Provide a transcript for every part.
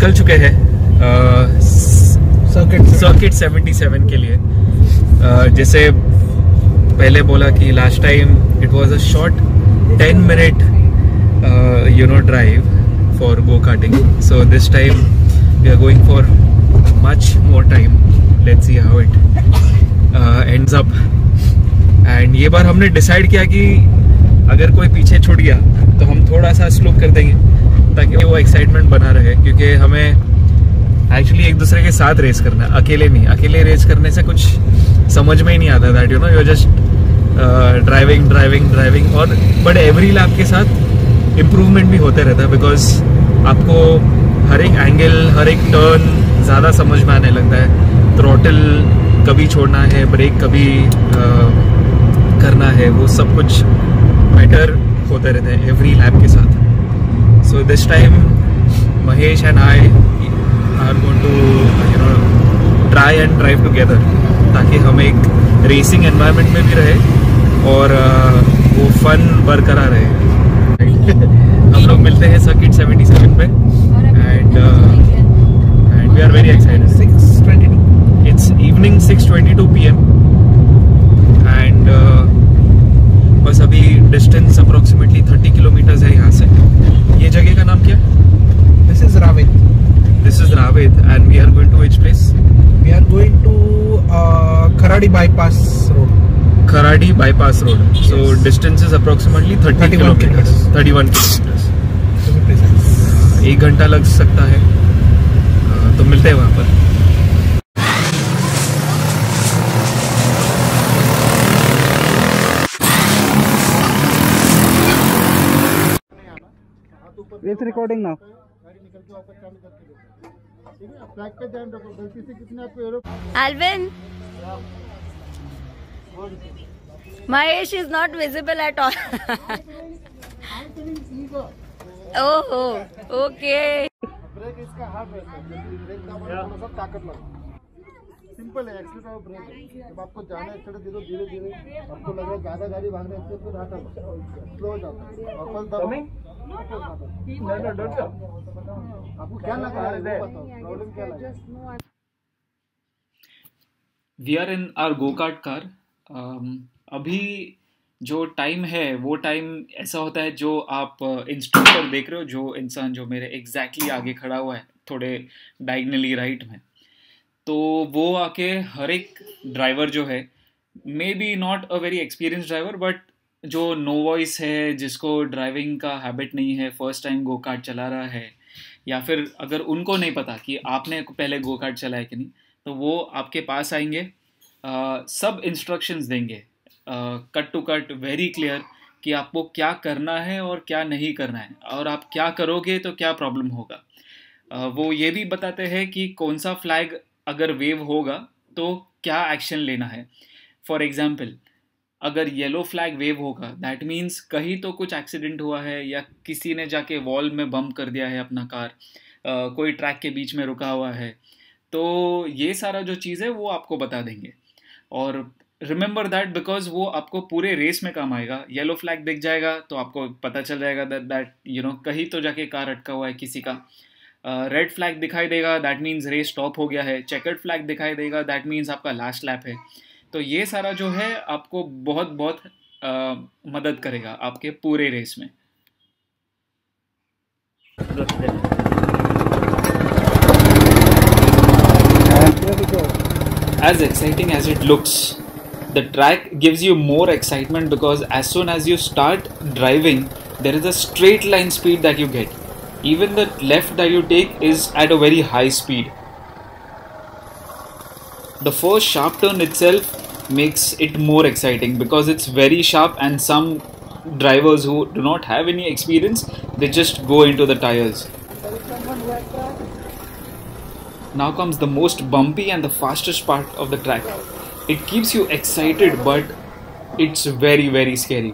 निकल चुके हैं सर्किट 77 के लिए। जैसे पहले बोला कि last time it was a short 10 minute drive for go karting, so this time we are going for much more time. Let's see how it ends up. And ये बार हमने डिसाइड किया कि अगर कोई पीछे छूट गया तो हम थोड़ा सा स्लो कर देंगे ताकि वो एक्साइटमेंट बना रहे, क्योंकि हमें एक्चुअली एक दूसरे के साथ रेस करना है, अकेले नहीं। अकेले रेस करने से कुछ समझ में ही नहीं आता, that you are just driving और बट एवरी लैप के साथ इम्प्रूवमेंट भी होते रहता है, बिकॉज आपको हर एक एंगल, हर एक टर्न ज़्यादा समझ में आने लगता है। थ्रॉटल कभी छोड़ना है, ब्रेक कभी करना है, वो सब कुछ बेटर होते रहते हैं एवरी लैप के साथ। So this time Mahesh and I are going to try and drive together, ताकि हम एक रेसिंग एनवायरनमेंट में भी रहे और वो फन बरकरार रहे। हम लोग मिलते हैं सर्किट 77 पे and we are very excited. 6:22 it's evening 6:22 PM and बस अभी डिस्टेंस अप्रोक्सीमेटली 30 किलोमीटर्स है यहाँ से। ये जगह का नाम क्या है? This is Ravet and we are going to which place? We are going to Kharadi bypass road. Kharadi bypass road. So distance is approximately 31 kilometers. 1 घंटा लग सकता है, तो मिलते हैं वहाँ पर। It's recording now. Alvin, Mahesh is not visible at all. Oh, okay. Brake इसका हार्ड रहता है, ब्रेक दबाना थोड़ा सा ताकत लगता है। सिंपल है, एक्सीलेटर और ब्रेक है। जब आपको जाना है एक्सीलेटर दे दो, धीरे धीरे आपको लग रहा है ज्यादा गाड़ी भाग रही है, तो हटा स्लो हो जाता है। वापस दबाओ, आपको क्या लग रहा है बताओ, प्रॉब्लम क्या लग रहा है? We are in our go kart car. अभी जो टाइम है वो टाइम ऐसा होता है, जो आप इंस्ट्रक्टर देख रहे हो, जो इंसान जो मेरे एग्जैक्टली आगे खड़ा हुआ है थोड़े डायगनली राइट में, तो वो आके हर एक ड्राइवर जो है, may be not a very experience driver, but जो नो वॉइस है, जिसको ड्राइविंग का हैबिट नहीं है, फर्स्ट टाइम गो कार्ट चला रहा है, या फिर अगर उनको नहीं पता कि आपने पहले गो कार्ट चलाया कि नहीं, तो वो आपके पास आएंगे, सब इंस्ट्रक्शंस देंगे cut to cut, very clear, कि आपको क्या करना है और क्या नहीं करना है, और आप क्या करोगे तो क्या प्रॉब्लम होगा। वो ये भी बताते हैं कि कौन सा फ्लैग अगर वेव होगा तो क्या एक्शन लेना है। फॉर एग्जाम्पल, अगर येलो फ्लैग वेव होगा, दैट मीन्स कहीं तो कुछ एक्सीडेंट हुआ है, या किसी ने जाके वॉल में बम्प कर दिया है अपना कार, कोई ट्रैक के बीच में रुका हुआ है, तो ये सारा जो चीज़ है वो आपको बता देंगे। और रिमेंबर दैट, बिकॉज वो आपको पूरे रेस में काम आएगा। येलो फ्लैग दिख जाएगा तो आपको पता चल जाएगा दैट कहीं तो जाके कार अटका हुआ है किसी का। रेड फ्लैग दिखाई देगा, दैट मीन्स रेस स्टॉप हो गया है। चेकर्ड फ्लैग दिखाई देगा, दैट मीन्स आपका लास्ट लैप है। तो ये सारा जो है आपको बहुत बहुत मदद करेगा आपके पूरे रेस में। As exciting as it looks, the track gives you more excitement because as soon as you start driving, there is a straight line speed that you get. Even the left that you take is at a very high speed. The first sharp turn itself makes it more exciting because it's very sharp, and some drivers who do not have any experience, they just go into the tires. Now comes the most bumpy and the fastest part of the track. It keeps you excited, but it's very, very scary.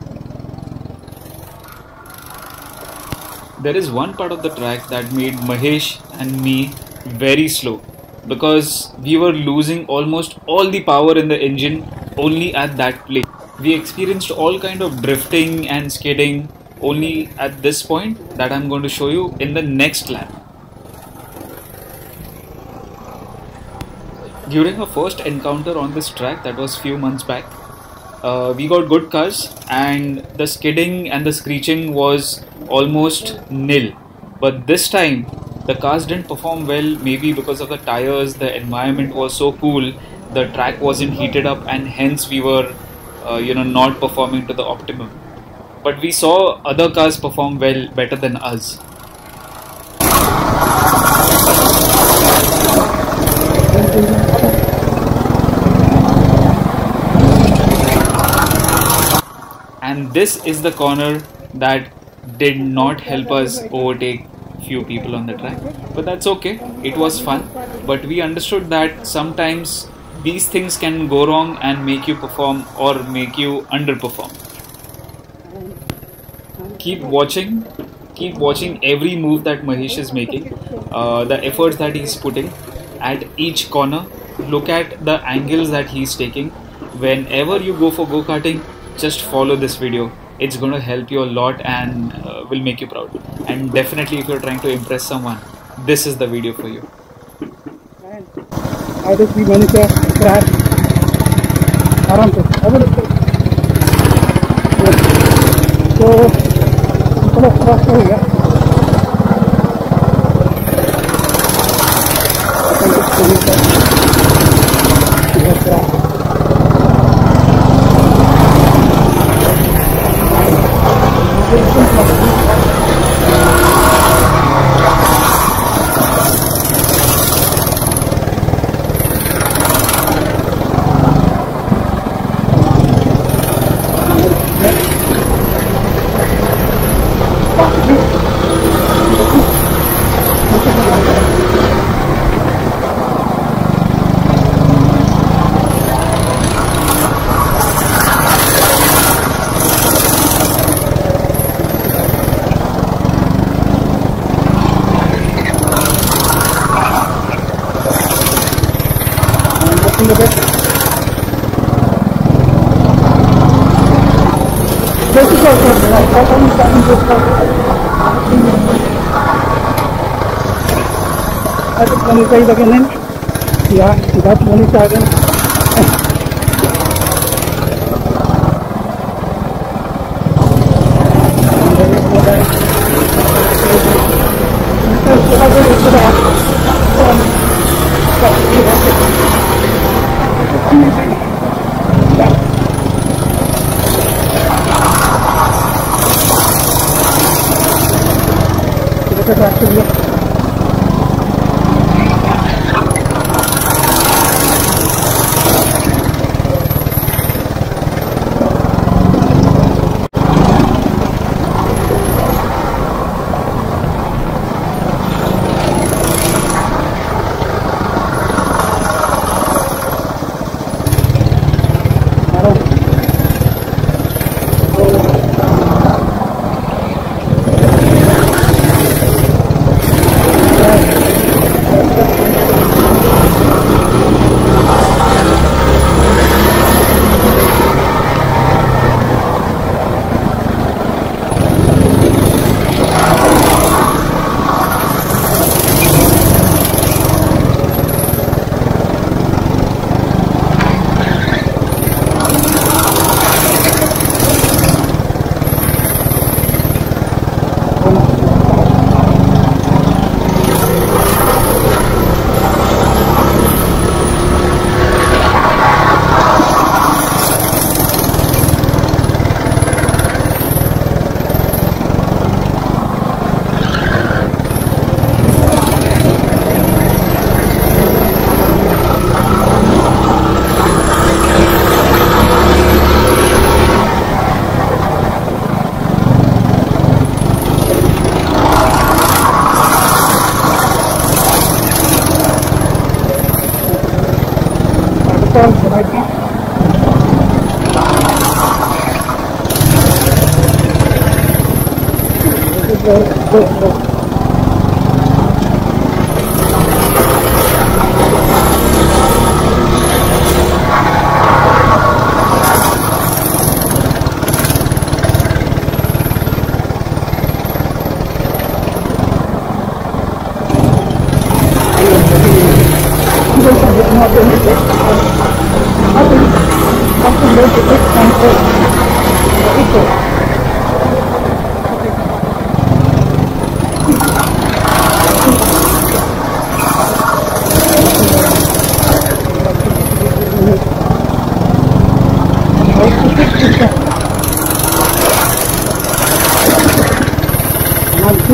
There is one part of the track that made Mahesh and me very slow, because we were losing almost all the power in the engine only at that place. We experienced all kind of drifting and skidding only at this point that I'm going to show you in the next lap. During our first encounter on this track, that was few months back, we got good cars and the skidding and the screeching was almost nil. But this time the cars didn't perform well, maybe because of the tires. The environment was so cool, the track wasn't heated up, and hence we were not performing to the optimum. But we saw other cars perform well, better than us. And this is the corner that did not help us overtake few people on the track, but that's okay. It was fun, but we understood that sometimes these things can go wrong and make you perform or make you underperform. Keep watching every move that Mahesh is making, the efforts that he's putting at each corner. Look at the angles that he's taking. Whenever you go for go-karting, just follow this video. It's going to help you a lot and will make you proud. And definitely if you're trying to impress someone, this is the video for you. I just we managed to crash. आराम से तो थोड़ा cross हो गया. I just want to say it again. Yeah, that's one second.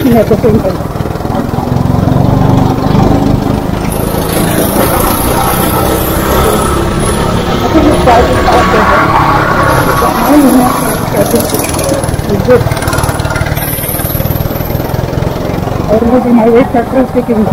finishing at the same time. I think it's starting faster. Mine is not it's good. Or maybe my weight factor is taking.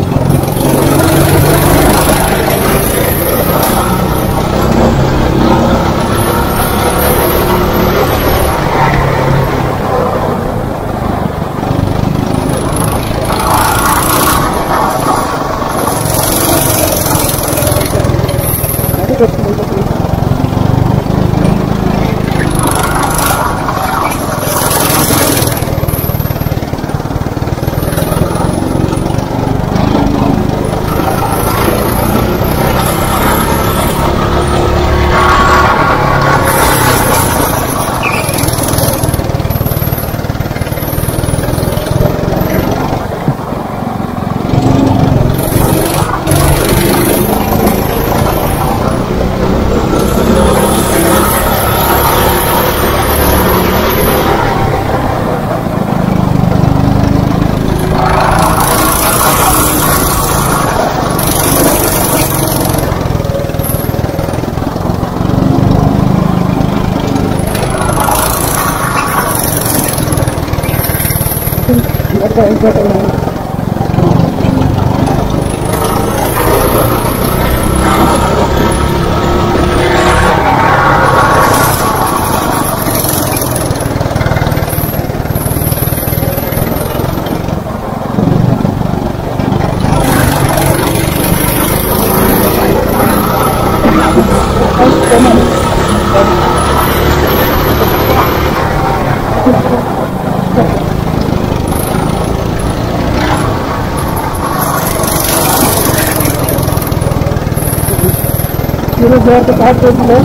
There the path goes below.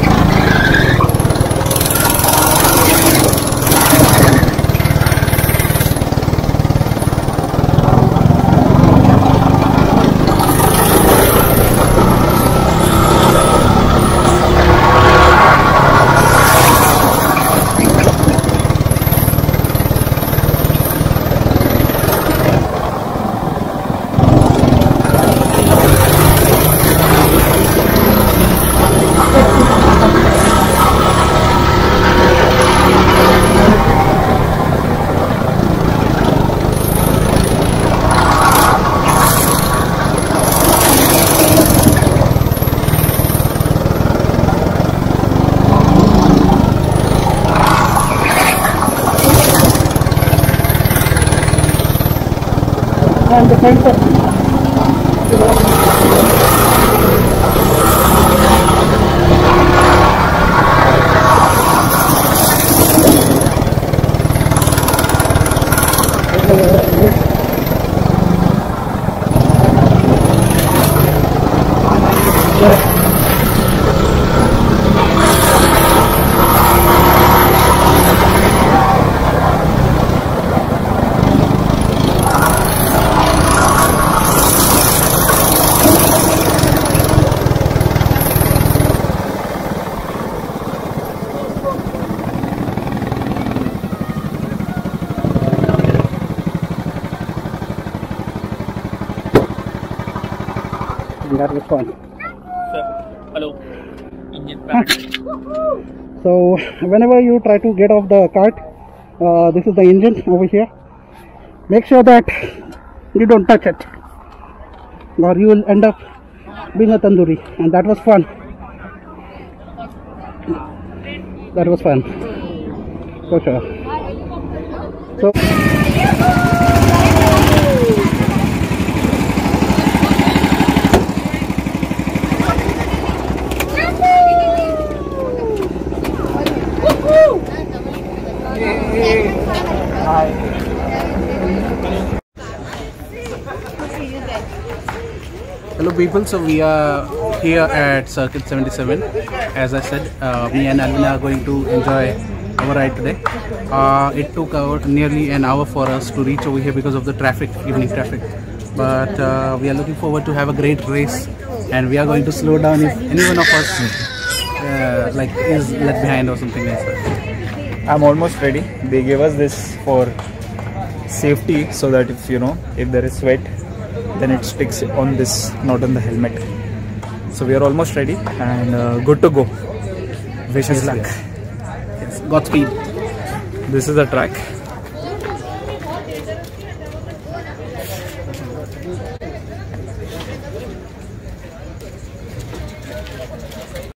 And the center. That was fun. Hello. So whenever you try to get off the cart, this is the engine over here. Make sure that you don't touch it, or you will end up being a tandoori. And that was fun. That was fun, for sure. So. Hello people, so we are here at Circuit 77. As I said, me and Alvina are going to enjoy our ride today. It took nearly an hour for us to reach over here because of the traffic, evening traffic. But we are looking forward to have a great race, and we are going to slow down if any one of us is left behind or something like that. I'm almost ready. They gave us this for safety, so that if if there is sweat, then it sticks on this, not on the helmet. So we are almost ready and good to go. Wish us luck. Yes. Godspeed. This is the track.